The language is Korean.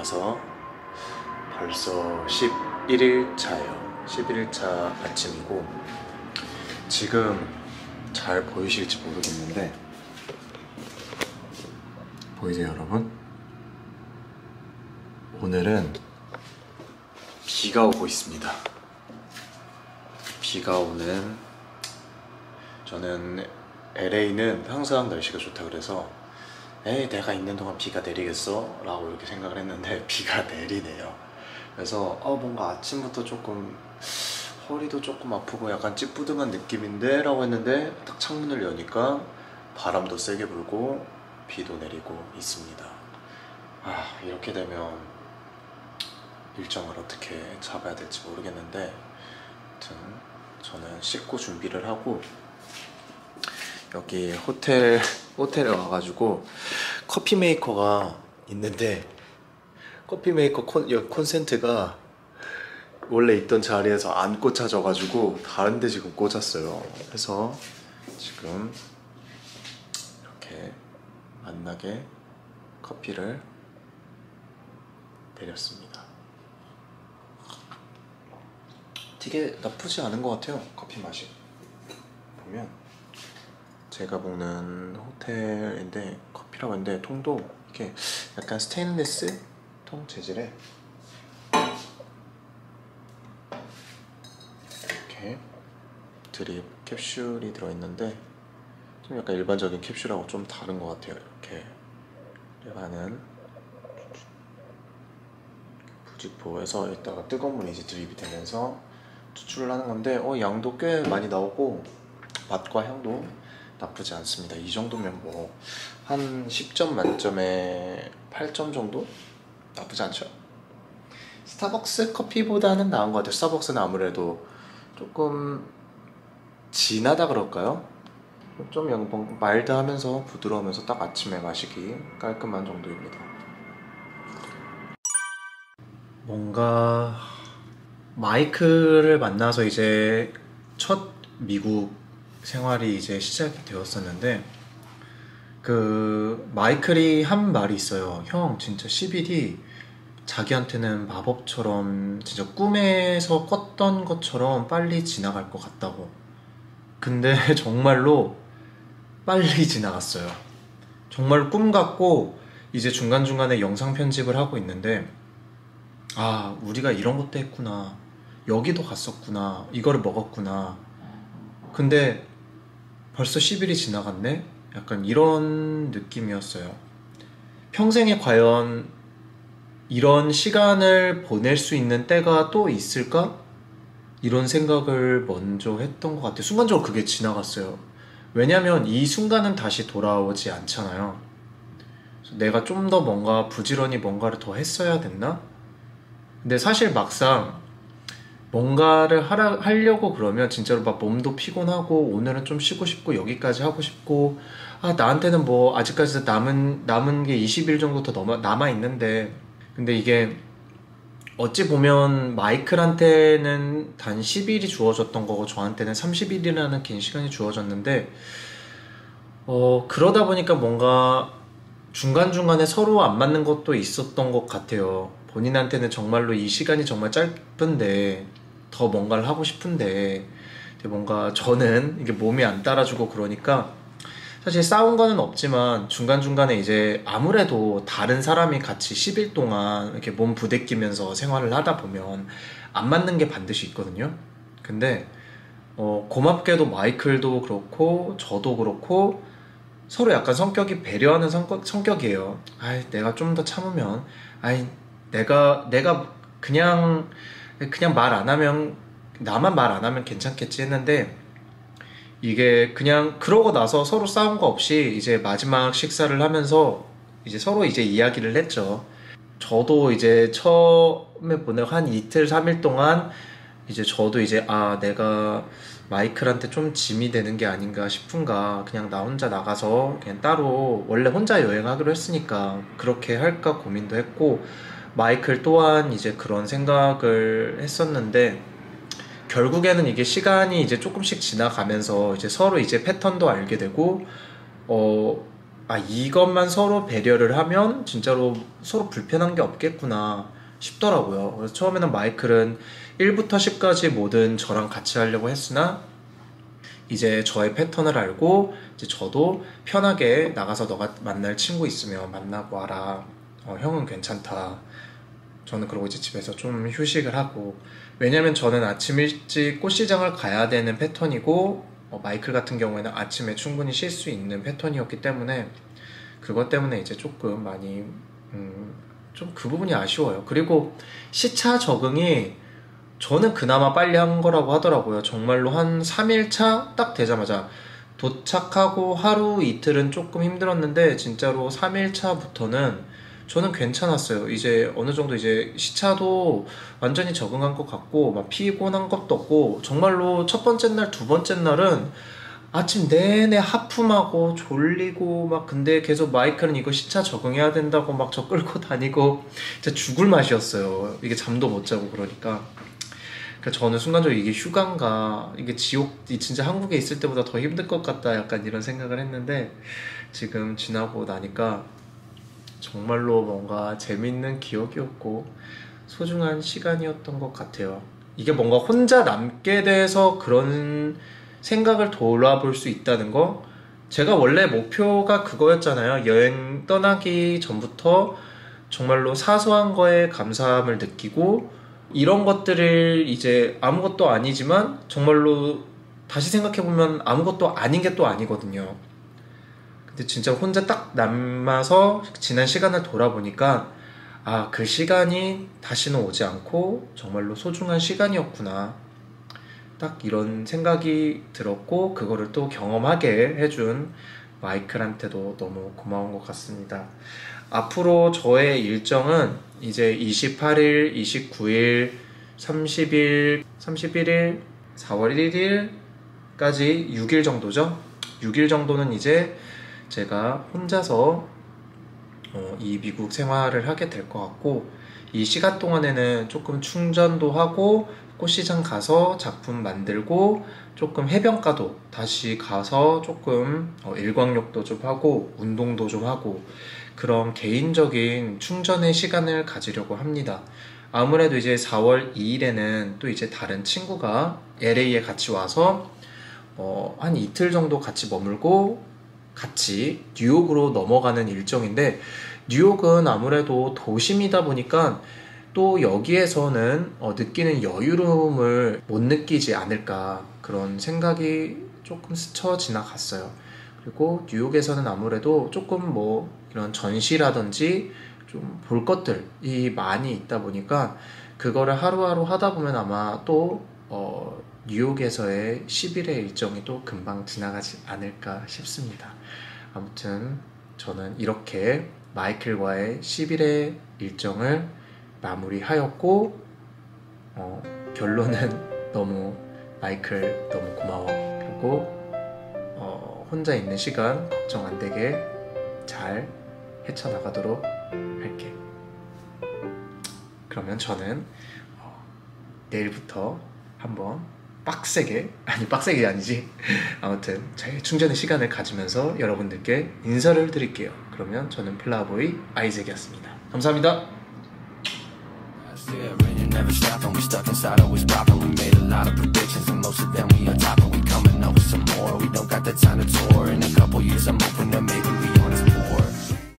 와서 벌써 11일 차예요. 11일 차 아침이고, 지금 잘 보이실지 모르겠는데 보이세요 여러분? 오늘은 비가 오고 있습니다. 비가 오는, 저는 LA는 항상 날씨가 좋다 그래서 에이 내가 있는 동안 비가 내리겠어? 라고 이렇게 생각을 했는데 비가 내리네요. 그래서 뭔가 아침부터 조금 허리도 조금 아프고 약간 찌뿌둥한 느낌인데? 라고 했는데 딱 창문을 여니까 바람도 세게 불고 비도 내리고 있습니다. 이렇게 되면 일정을 어떻게 잡아야 될지 모르겠는데, 아무튼 저는 씻고 준비를 하고 여기 호텔에 와가지고 커피 메이커가 있는데, 커피 메이커 콘센트가 원래 있던 자리에서 안 꽂혀져가지고 다른 데 지금 꽂았어요. 그래서 지금 이렇게 만나게 커피를 내렸습니다. 되게 나쁘지 않은 것 같아요, 커피 맛이. 보면 제가 먹는 호텔인데 커피라고 했는데 통도 이렇게 약간 스테인리스 통 재질에 이렇게 드립 캡슐이 들어있는데 좀 약간 일반적인 캡슐하고 좀 다른 것 같아요. 이렇게 하는 부직포에서 이따가 뜨거운 물이 이제 드립이 되면서 추출을 하는 건데 양도 꽤 많이 나오고 맛과 향도 나쁘지 않습니다. 이 정도면 뭐 한 10점 만점에 8점 정도? 나쁘지 않죠? 스타벅스 커피보다는 나은 것 같아요. 스타벅스는 아무래도 조금 진하다 그럴까요? 좀 마일드하면서 부드러우면서 딱 아침에 마시기 깔끔한 정도입니다. 뭔가 마이클을 만나서 이제 첫 미국 생활이 이제 시작이 되었었는데, 그 마이클이 한 말이 있어요. 형 진짜 CBD 자기한테는 마법처럼 진짜 꿈에서 꿨던 것처럼 빨리 지나갈 것 같다고. 근데 정말로 빨리 지나갔어요. 정말 꿈 같고, 이제 중간중간에 영상 편집을 하고 있는데 우리가 이런 것도 했구나, 여기도 갔었구나, 이거를 먹었구나, 근데 벌써 10일이 지나갔네? 약간 이런 느낌이었어요. 평생에 과연 이런 시간을 보낼 수 있는 때가 또 있을까? 이런 생각을 먼저 했던 것 같아요. 순간적으로 그게 지나갔어요. 왜냐면 이 순간은 다시 돌아오지 않잖아요. 내가 좀 더 뭔가 부지런히 뭔가를 더 했어야 됐나? 근데 사실 막상 뭔가를 하려고 그러면 진짜로 막 몸도 피곤하고, 오늘은 좀 쉬고 싶고 여기까지 하고 싶고, 나한테는 뭐 아직까지 남은 게 20일 정도 더 남아있는데, 근데 이게 어찌 보면 마이클한테는 단 10일이 주어졌던 거고 저한테는 30일이라는 긴 시간이 주어졌는데, 그러다 보니까 뭔가 중간중간에 서로 안 맞는 것도 있었던 것 같아요. 본인한테는 정말로 이 시간이 정말 짧은데 더 뭔가를 하고 싶은데, 뭔가 저는 이게 몸이 안 따라주고 그러니까 사실 싸운 거는 없지만 중간중간에 이제 아무래도 다른 사람이 같이 10일 동안 이렇게 몸 부대끼면서 생활을 하다 보면 안 맞는 게 반드시 있거든요. 근데 고맙게도 마이클도 그렇고 저도 그렇고 서로 약간 성격이 배려하는 성격이에요. 내가 좀 더 참으면, 내가 그냥 말 안 하면, 나만 말 안 하면 괜찮겠지 했는데, 이게 그냥 그러고 나서 서로 싸운 거 없이 이제 마지막 식사를 하면서 이제 서로 이제 이야기를 했죠. 저도 이제 처음에 보내고 한 이틀 3일 동안 이제 저도 이제 내가 마이클한테 좀 짐이 되는 게 아닌가 싶은가, 그냥 나 혼자 나가서 그냥 따로, 원래 혼자 여행하기로 했으니까 그렇게 할까 고민도 했고, 마이클 또한 이제 그런 생각을 했었는데, 결국에는 이게 시간이 이제 조금씩 지나가면서 이제 서로 이제 패턴도 알게 되고, 아, 이것만 서로 배려를 하면 진짜로 서로 불편한 게 없겠구나 싶더라고요. 그래서 처음에는 마이클은 1부터 10까지 뭐든 저랑 같이 하려고 했으나 이제 저의 패턴을 알고 이제 저도 편하게 나가서 너가 만날 친구 있으면 만나고 와라. 형은 괜찮다. 저는 그러고 이제 집에서 좀 휴식을 하고, 왜냐면 저는 아침 일찍 꽃시장을 가야 되는 패턴이고 마이클 같은 경우에는 아침에 충분히 쉴 수 있는 패턴이었기 때문에 그것 때문에 이제 조금 많이 좀 그 부분이 아쉬워요. 그리고 시차 적응이 저는 그나마 빨리 한 거라고 하더라고요. 정말로 한 3일차 딱 되자마자 도착하고 하루 이틀은 조금 힘들었는데 진짜로 3일차부터는 저는 괜찮았어요. 이제 어느 정도 이제 시차도 완전히 적응한 것 같고 막 피곤한 것도 없고, 정말로 첫 번째 날, 두 번째 날은 아침 내내 하품하고 졸리고 막, 근데 계속 마이클은 이거 시차 적응해야 된다고 막 저 끌고 다니고 진짜 죽을 맛이었어요. 이게 잠도 못 자고 그러니까. 그러니까 저는 순간적으로 이게 휴가인가, 이게 지옥, 진짜 한국에 있을 때보다 더 힘들 것 같다 약간 이런 생각을 했는데, 지금 지나고 나니까 정말로 뭔가 재밌는 기억이었고 소중한 시간이었던 것 같아요. 이게 뭔가 혼자 남게 돼서 그런 생각을 돌아볼 수 있다는 거, 제가 원래 목표가 그거였잖아요. 여행 떠나기 전부터 정말로 사소한 거에 감사함을 느끼고, 이런 것들을 이제 아무것도 아니지만 정말로 다시 생각해보면 아무것도 아닌 게 또 아니거든요. 근데 진짜 혼자 딱 남아서 지난 시간을 돌아보니까 아, 그 시간이 다시는 오지 않고 정말로 소중한 시간이었구나, 딱 이런 생각이 들었고, 그거를 또 경험하게 해준 마이클한테도 너무 고마운 것 같습니다. 앞으로 저의 일정은 이제 28일, 29일, 30일, 31일, 4월 1일까지 6일 정도죠. 6일 정도는 이제 제가 혼자서 이 미국 생활을 하게 될 것 같고, 이 시간 동안에는 조금 충전도 하고 꽃시장 가서 작품 만들고 조금 해변가도 다시 가서 조금 일광욕도 좀 하고 운동도 좀 하고 그런 개인적인 충전의 시간을 가지려고 합니다. 아무래도 이제 4월 2일에는 또 이제 다른 친구가 LA에 같이 와서 한 이틀 정도 같이 머물고 같이 뉴욕으로 넘어가는 일정인데, 뉴욕은 아무래도 도심이다 보니까 또 여기에서는 느끼는 여유로움을 못 느끼지 않을까, 그런 생각이 조금 스쳐 지나갔어요. 그리고 뉴욕에서는 아무래도 조금 뭐 이런 전시라든지 좀 볼 것들이 많이 있다 보니까 그거를 하루하루 하다 보면 아마 또 뉴욕에서의 10일의 일정이 또 금방 지나가지 않을까 싶습니다. 아무튼 저는 이렇게 마이클과의 10일의 일정을 마무리하였고, 결론은 너무 마이클 너무 고마워. 그리고 혼자 있는 시간 걱정 안 되게 잘 헤쳐나가도록 할게. 그러면 저는 내일부터 한번 빡세게 아니지 아무튼 제 충전의 시간을 가지면서 여러분들께 인사를 드릴게요. 그러면 저는 플라보이 아이잭이었습니다. 감사합니다. Never stopping, we stuck inside, always popping. We made a lot of predictions, and most of them we on top, and we coming up with some more. We don't got the time to tour. In a couple years, I'm hoping to make